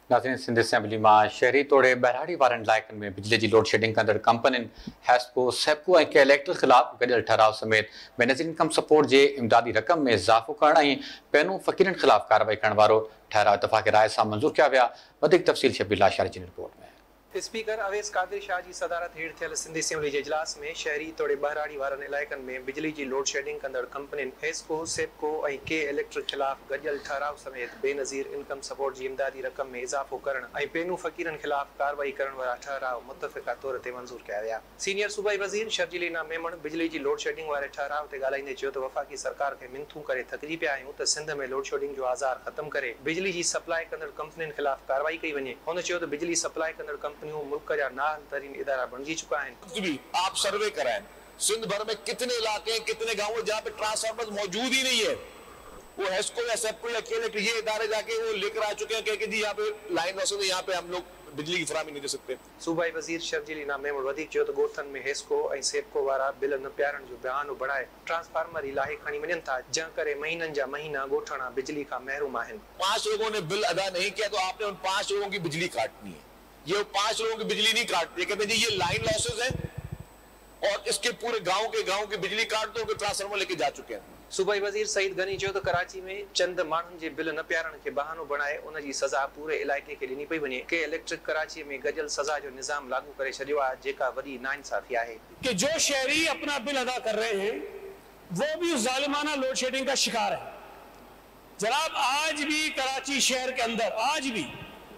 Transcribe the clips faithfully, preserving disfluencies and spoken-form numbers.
नाज़रीन, सिंध असेंबली में शहरी तोड़े बहिराड़ी वारनि इलाइक़नि में बिजली की लोड शेडिंग कंदड़ कंपनियुनि हैस्को सेप्को ऐं इलेक्ट्रिक ख़िलाफ़ गॾियल ठहराव समेत बेनज़ीर इनकम सपोर्ट के इमदादी रक़म में इज़ाफ़ो करण ऐं पैनू फ़क़ीरनि ख़िलाफ़ कार्रवाई करण वारो ठहराव इतफ़ाक़ राय से मंज़ूर किया विया। वधीक तफ़सील शबीर लाशारी जी रिपोर्ट में। स्पीकर अवैस कादिर शाह की सदारत हेठ थियल सिंध असेंबली के इजलास में शहरी तोड़े बहिराड़ी वारनि इलाइक़नि में बिजली की लोड शेडिंग कंदड़ कंपनियुनि हैस्को सेप्को ऐं के इलेक्ट्रिक ख़िलाफ़ गॾियल ठहराव समेत बेनज़ीर इनकम सपोर्ट की इमदादी रक़म में इज़ाफ़ो करण ऐं पैनू फ़क़ीरनि ख़िलाफ़ कार्रवाई करण वारा ठहराव मुतफ़िक़ा तौर ते मंज़ूर किया विया। सीनियर सूबाई वज़ीर शर्जील इनाम मेमण बिजली की लोड शेडिंग वारे ठहराव ते ॻाल्हाईंदे चयो त वफ़ाक़ी सरकार के मिनथू करे थकिजी पिया आहियूं त सिंध में लोड शेडिंग जो आज़ार ख़त्म करे बिजली की सप्लाई कंदड़ कंपनियुनि ख़िलाफ़ कार्रवाई कई वञे। हुन चयो त बिजली सप्लाई कंदड़ कंपनियूं मुल्क जा नाअहल तरीन इदारा बणजी चुका हैं। भी आप सर्वे कराएं, सिंध भर में कितने इलाके कितने गांव जहाँ पे ट्रांसफार्मर मौजूद ही नहीं है, वो हैस्को या सेप्को या के ये इदारे जाके वो लेकर आ चुके हैं कि जी यहाँ पे लाइन लॉसेस है, यहाँ पे हम लोग बिजली की फराहमी नहीं दे सकते। सूबाई वजीर शर्जील इनाम मेमण वधीक चयो त गोठन में हैस्को ऐं सेप्को वारा बिल न प्यारण जो बयान बढ़ाए ट्रांसफार्मर ई लाहे खणी वञनि था, जंहिं करे महीननि जा महीना गोठणा बिजली का महरूम आहिनि। पांच लोगों ने बिल अदा नहीं किया तो आपने उन पांच लोगों की बिजली काटनी है। ये पांच लोगों की बिजली नहीं काटते, कहते जी ये लाइन लॉसेस हैं और इसके पूरे गांव के गांव की बिजली काट दो, ट्रांसफार्मर लेके जा चुके हैं। सूबाई वजीर सईद गनी चयो त कराची में चंद माण्हुनि जे बिल न प्यारण के बहानो बनाए उन जी सज़ा पूरे इलाइक़े के ॾिनी पई वञे। के इलेक्ट्रिक कराची में गॾियल सज़ा जो निज़ाम लागू करे छॾियो आहे, जेका वॾी नाइंसाफ़ी आहे कि जो शहरी अपना बिल अदा कर रहे हैं वो भी उस जालिमाना लोड शेडिंग का शिकार है। जनाब, आज भी कराची शहर के अंदर आज भी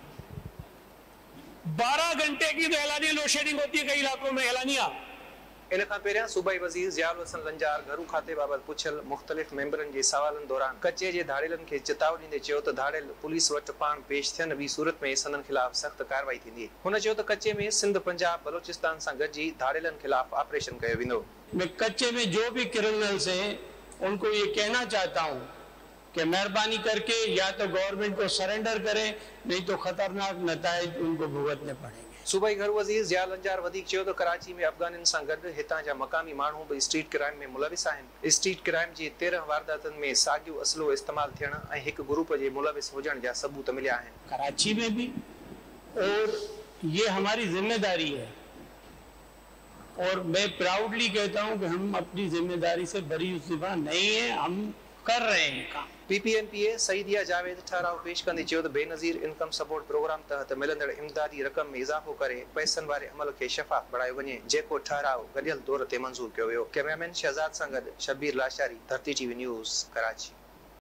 बारह घंटे की तो एलानिया लोड शेडिंग होती है, कई इलाकों में एलानिया। इन खां पहिरियां सूबाई वज़ीर ज़ियाउल हसन लंजार घरू खाते बाबत पुछल मुख़्तलिफ़ मेंबरनि जे सवालनि दौरान कचे जे धाड़ेलनि खे चेतावनी ॾींदे चयो त धाड़ेल पुलिस वटि पाण पेश थियनि ॿी सूरत में संदनि ख़िलाफ़ सख़्त कार्रवाई थींदी। हुन चयो त कचे में सिंध पंजाब बलोचिस्तान सां गॾिजी धाड़ेलनि ख़िलाफ़ ऑपरेशन कयो वेंदो। मैं कच्चे में जो भी क्रिमिनल्स हैं उनको ये कहना चाहता हूँ कि मेहरबानी करके या तो गवर्नमेंट को सरेंडर करें, नहीं तो खतरनाक नताइज उनको भुगतने पड़ेंगे। सूबाई घर वज़ीर ज़ियाउल लंजार वधीक चयो त कराची में अफगानिन सां गॾु हितां जा मक़ामी माण्हू बि स्ट्रीट क्राइम में मुलविस आहिनि। स्ट्रीट क्राइम जी तेरहं वारदातनि में साॻियो असलो इस्तेमाल थियण ऐं हिकु ग्रुप जे मुलविस हुजण जा सबूत मिलिया आहिनि। कराची में भी, और ये हमारी जिम्मेदारी है और मैं प्राउडली कहता हूँ कि हम अपनी जिम्मेदारी से बरी उस्तिफा नहीं है, हम कर रहे हैं काम। पीपीएनपीए सईदिया जावेद ठहराव पेश कंदे चयो त बेनज़ीर इनकम सपोर्ट प्रोग्राम तहत मिलंदड़ इमदादी रक़म में इज़ाफ़ो करे पैसनि वारे अमल खे शफ़ाफ़ बणायो वञे, जेको ठहराव गॾियल दौर ते मंज़ूर कयो वियो। कैमरामैन शहज़ाद सां गॾु शबीर लाशारी, धरती टीवी न्यूज़, कराची।